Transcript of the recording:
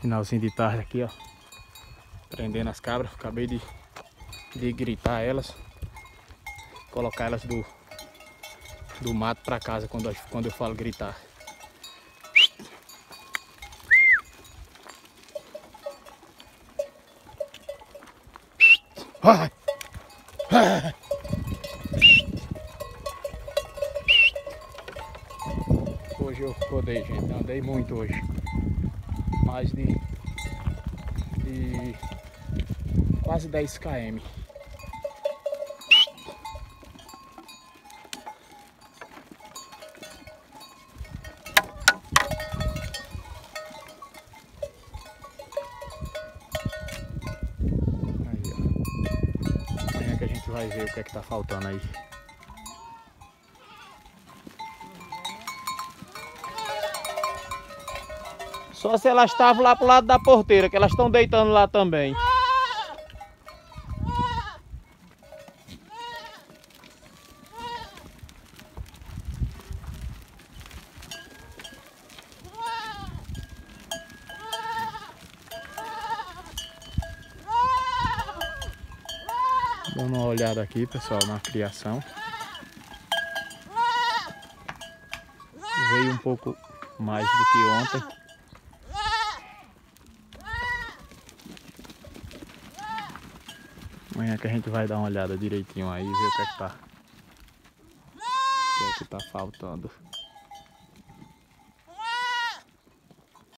Finalzinho de tarde aqui, ó. Prendendo as cabras. Acabei de gritar elas. Colocar elas do mato pra casa quando eu falo gritar. Hoje eu rodei, gente. Andei muito hoje. Mais de quase 10 km. Amanhã que a gente vai ver o que é que tá faltando aí. Só se elas estavam lá pro lado da porteira, que elas estão deitando lá também. Dando uma olhada aqui, pessoal, na criação. Veio um pouco mais do que ontem. Amanhã que a gente vai dar uma olhada direitinho aí e ver o que é que tá faltando.